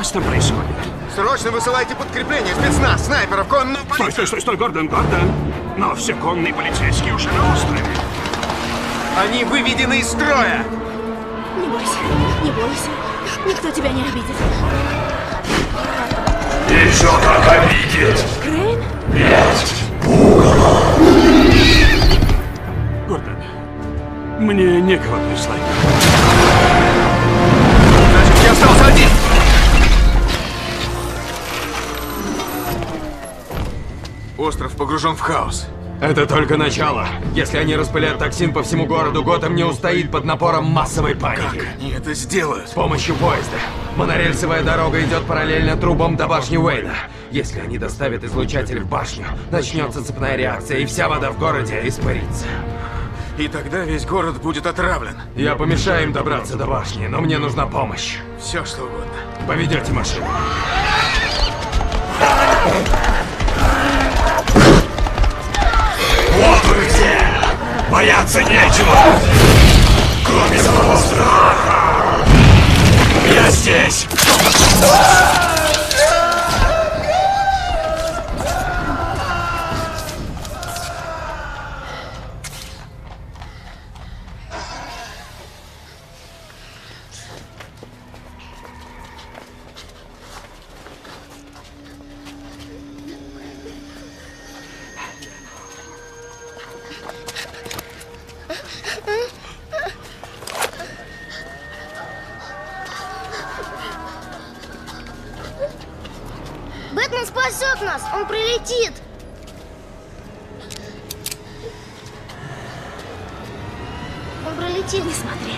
вас там происходит? Срочно высылайте подкрепление, спецназ, снайперов, конную полицию. Стой, Гордон. Но все конные полицейские уже на острове. Они выведены из строя. Не бойся, не бойся. Никто тебя не обидит. Еще как обидит! Крейн? Нет! Гордон, мне некого прислать. Значит, я остался один. Остров погружен в хаос. Это только начало. Если они распылят токсин по всему городу, Готэм не устоит под напором массовой паники. Как они это сделают? С помощью поезда. Монорельсовая дорога идет параллельно трубам до башни Уэйна. Если они доставят излучатель в башню, начнется цепная реакция, и вся вода в городе испарится. И тогда весь город будет отравлен. Я помешаю им добраться до башни, но мне нужна помощь. Все, что угодно. Поведете машину. Вот вы где! Бояться нечего! Кроме самого страха! Я здесь! Бэтмен спасет нас! Он прилетит! Он прилетит! Не смотри.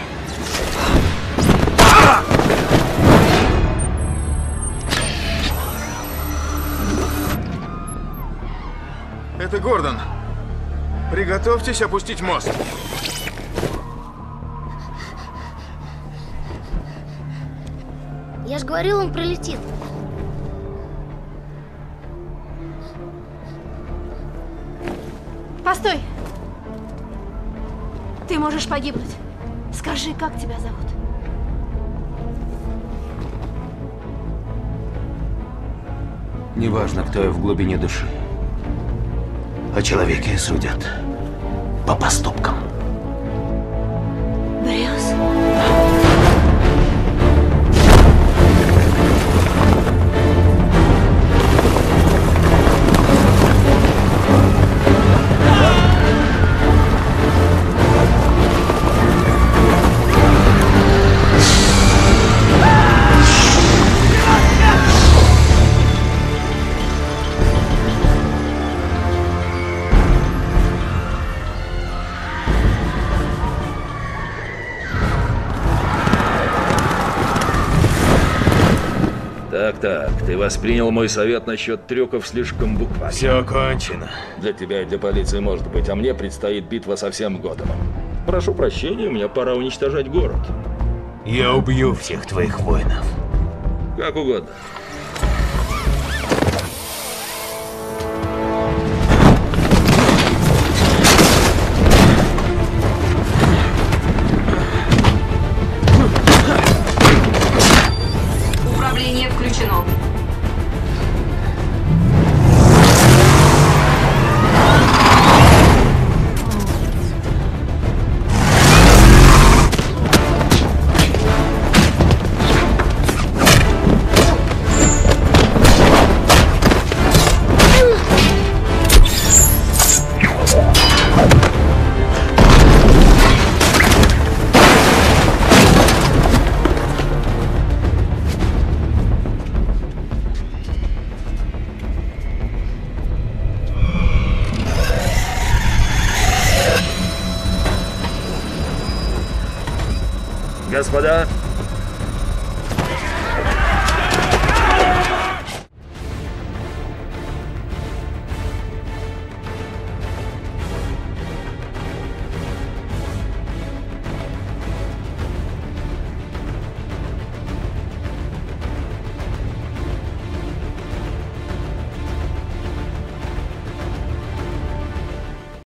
Это Гордон. Приготовьтесь опустить мост. Я же говорил, он прилетит. Постой! Ты можешь погибнуть. Скажи, как тебя зовут? Неважно, кто я в глубине души. О человеке судят по поступкам. Брюс? Так, ты воспринял мой совет насчет трюков слишком буквально. Все кончено. Для тебя и для полиции может быть, а мне предстоит битва со всем Готэмом. Прошу прощения, мне пора уничтожать город. Я убью всех твоих воинов. Как угодно. Управление включено. Господа,